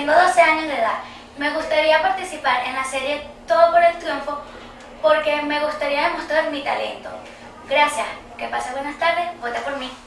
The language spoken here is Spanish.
Tengo 12 años de edad. Me gustaría participar en la serie Todo por el Triunfo porque me gustaría demostrar mi talento. Gracias. Que pase buenas tardes. Vota por mí.